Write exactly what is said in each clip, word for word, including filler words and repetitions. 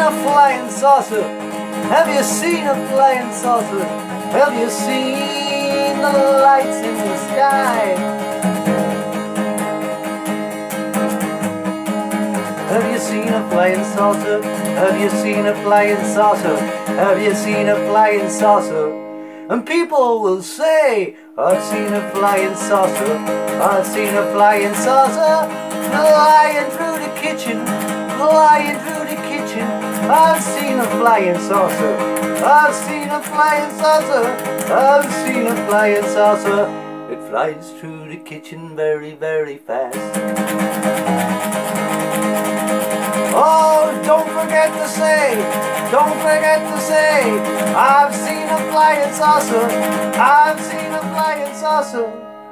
a flying saucer? Have you seen a flying saucer? Have you seen the lights in the sky? Have you seen a flying saucer? Have you seen a flying saucer? Have you seen a flying saucer? And people will say, I've seen a flying saucer, I've seen a flying saucer, flying through the kitchen, flying through the kitchen. I've seen a flying saucer, I've seen a flying saucer, I've seen a flying saucer. It flies through the kitchen very, very fast. Oh, don't forget to say, don't forget to say, I've seen a flying saucer, I've seen a flying saucer.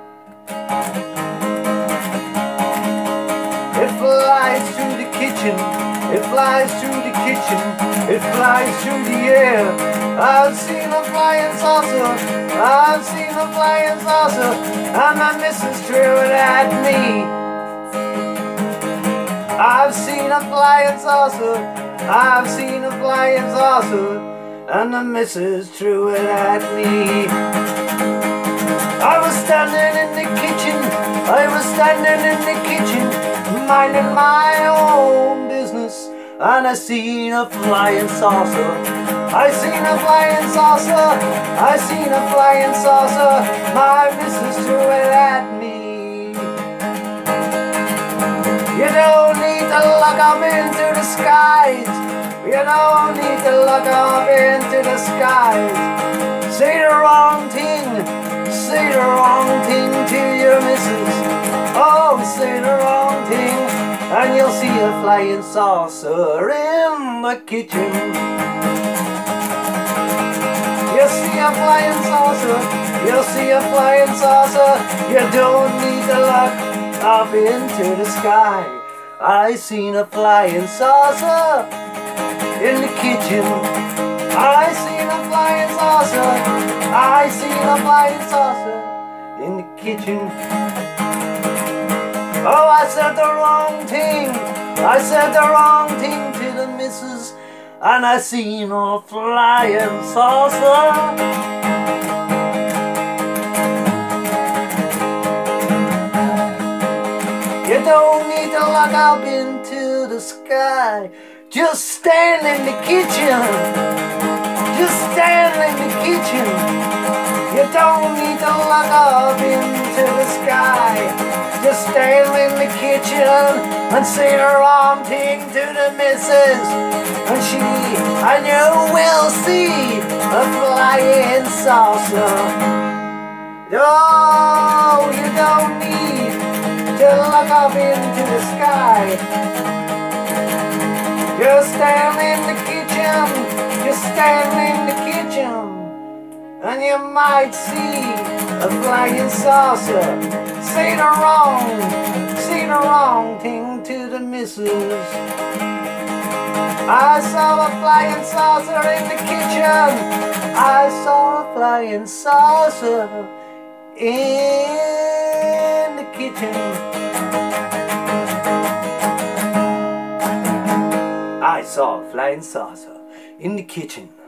It flies through the kitchen, it flies through the kitchen, it flies through the air. I've seen a flying saucer, I've seen a flying saucer, and my missus threw it at me. I've seen a flying saucer, I've seen a flying saucer, and the missus threw it at me. I was standing in the kitchen, I was standing in the kitchen, minding my own business, and I seen a flying saucer. I seen a flying saucer, I seen a flying saucer, my missus threw it at me. You don't need to look up into the skies, you don't need to look up into the skies. Say the wrong thing, say the wrong thing to your missus. Oh, say the wrong thing, and you'll see a flying saucer in the kitchen. You'll see a flying saucer, you'll see a flying saucer. You don't need to look up into the sky. I seen a flying saucer in the kitchen. I seen a flying saucer, I seen a flying saucer in the kitchen. Oh, I said the wrong thing, I said the wrong thing to the missus, and I seen a flying saucer. You don't need to look up into the sky, just stand in the kitchen, just stand in the kitchen. You don't need to look up into the sky, just stand in the kitchen and say the wrong thing to the missus, and she and you will see a flying saucer. Oh, you don't need to look up into the sky, just stand in the kitchen, just stand in the kitchen, and you might see a flying saucer. Say the wrong, say the wrong thing to the missus. I saw a flying saucer in the kitchen, I saw a flying saucer in the kitchen. I saw a flying saucer in the kitchen.